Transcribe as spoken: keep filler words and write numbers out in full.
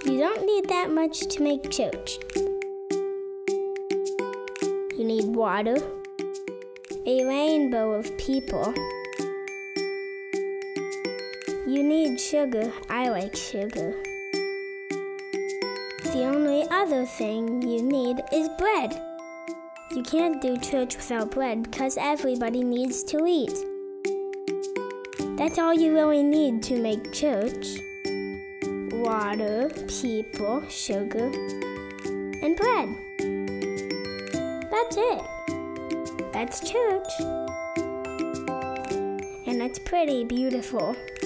You don't need that much to make church. You need water, a rainbow of people. You need sugar. I like sugar. The only other thing you need is bread. You can't do church without bread because everybody needs to eat. That's all you really need to make church. Water, people, sugar, and bread. That's it. That's church. And it's pretty beautiful.